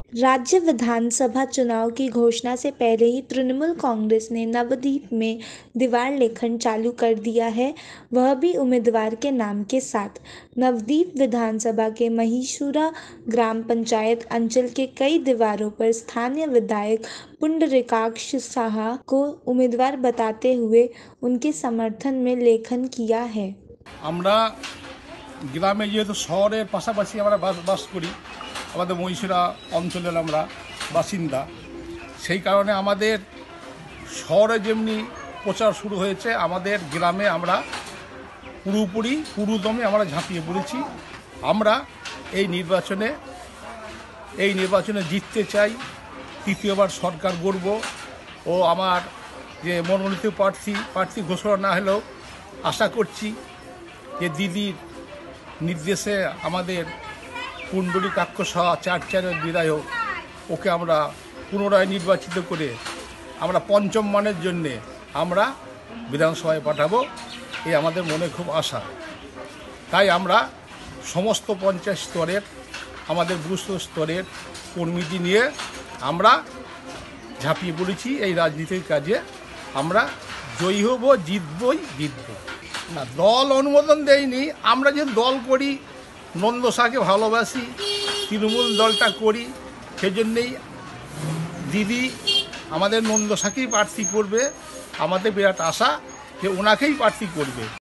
राज्य विधानसभा चुनाव की घोषणा से पहले ही तृणमूल कांग्रेस ने नवद्वीप में दीवार लेखन चालू कर दिया है, वह भी उम्मीदवार के नाम के साथ। नवद्वीप विधानसभा के महिषुरा ग्राम पंचायत अंचल के कई दीवारों पर स्थानीय विधायक पुंडरीकाक्ष साहा को उम्मीदवार बताते हुए उनके समर्थन में लेखन किया है। আমরা গ্রামে যেহেতু শহরের পাশাপাশি আমরা বাস করি, আমাদের মহিষুরা অঞ্চলের আমরা বাসিন্দা, সেই কারণে আমাদের শহরে যেমনি প্রচার শুরু হয়েছে, আমাদের গ্রামে আমরা পুরোদমে আমরা ঝাঁপিয়ে পড়েছি। আমরা এই নির্বাচনে জিততে চাই, তৃতীয়বার সরকার গড়ব। ও আমার যে মনোনীত প্রার্থী ঘোষণা না হলেও আশা করছি যে দিদির নির্দেশে আমাদের পুণ্ডরীকাক্ষ সাহা ৪-৪-এর বিধায়ক, ওকে আমরা পুনরায় নির্বাচিত করে আমরা পঞ্চম মানের জন্যে আমরা বিধানসভায় পাঠাবো, এই আমাদের মনে খুব আশা। তাই আমরা সমস্ত পঞ্চায়েত স্তরের, আমাদের বুথ স্তরের কর্মীটি নিয়ে আমরা ঝাঁপিয়ে পড়েছি এই রাজনীতির কাজে। আমরা জয়ী হব, জিতব না। দল অনুমোদন দেয়নি, আমরা যে দল করি, নন্দসাকে ভালোবাসি, তৃণমূল দলটা করি, সেজন্যেই দিদি আমাদের নন্দসাকেই প্রার্থী করবে। আমাদের বিরাট আশা যে ওনাকেই প্রার্থী করবে।